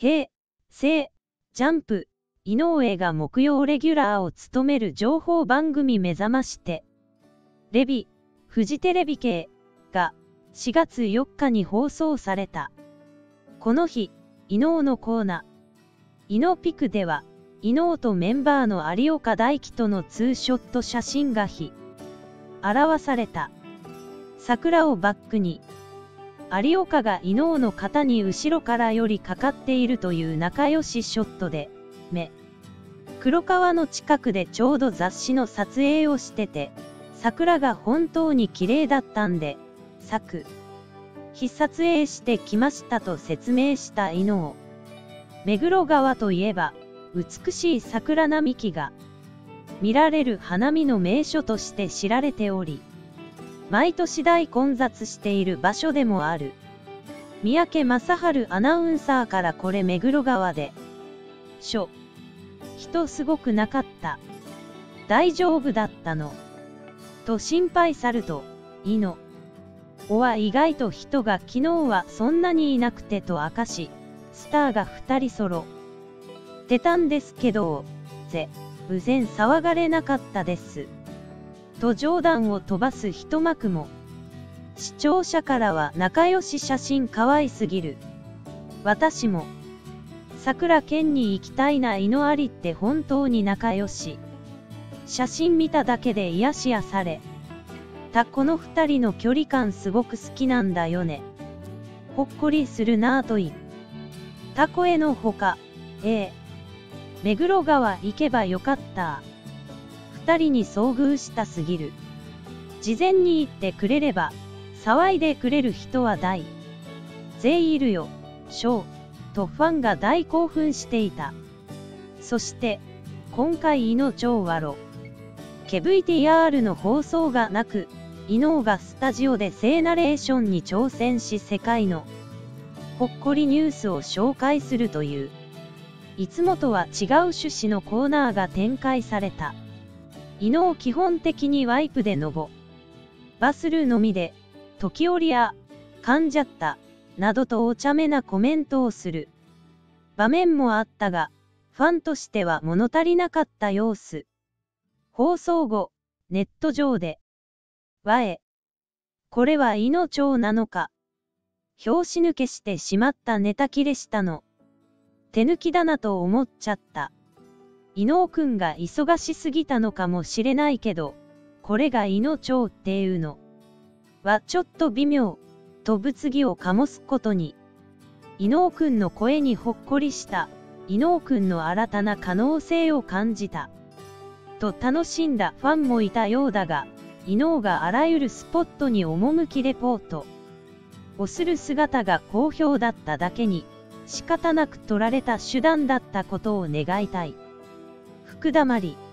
平成ジャンプ井上が木曜レギュラーを務める情報番組目覚ましてレビフジテレビ系が4月4日に放送された。この日、伊能のコーナー、伊能ピクでは、伊能とメンバーの有岡大貴とのツーショット写真が表された。桜をバックに、有岡が伊能の肩に後ろから寄りかかっているという仲良しショットで、黒川の近くでちょうど雑誌の撮影をしてて、桜が本当に綺麗だったんで、日撮影してきましたと説明した伊能。目黒川といえば、美しい桜並木が見られる花見の名所として知られており、毎年大混雑している場所でもある。三宅正春アナウンサーからこれ目黒川で、人すごくなかった。大丈夫だったのと心配さると、伊能は意外と人が昨日はそんなにいなくてと明かし、スターが2人揃ってたんですけど、全然騒がれなかったです。と冗談を飛ばす一幕も。視聴者からは仲良し写真可愛すぎる。私も桜県に行きたいな。伊能ありって本当に仲良し。写真見ただけで癒しやされた。この2人の距離感すごく好きなんだよね。ほっこりするなぁと言った声のほか、目黒川行けばよかった。2人に遭遇したすぎる。事前に言ってくれれば、騒いでくれる人は大勢いるよ、とファンが大興奮していた。そして、今回伊能超ワロ。VTR の放送がなく、伊能がスタジオで聖ナレーションに挑戦し世界のほっこりニュースを紹介するという、いつもとは違う趣旨のコーナーが展開された。伊能基本的にワイプでバスるのみで、時折噛んじゃった、などとお茶目なコメントをする場面もあったが、ファンとしては物足りなかった様子。放送後、ネット上で、これは伊能超なのか。拍子抜けしてしまったネタ切れしたの。手抜きだなと思っちゃった。伊能くんが忙しすぎたのかもしれないけど、これが伊能超っていうのはちょっと微妙、と物議を醸すことに。伊能くんの声にほっこりした。伊能くんの新たな可能性を感じた。と楽しんだファンもいたようだが、伊能があらゆるスポットに赴きレポートをする姿が好評だっただけに、仕方なく取られた手段だったことを願いたい。福田まり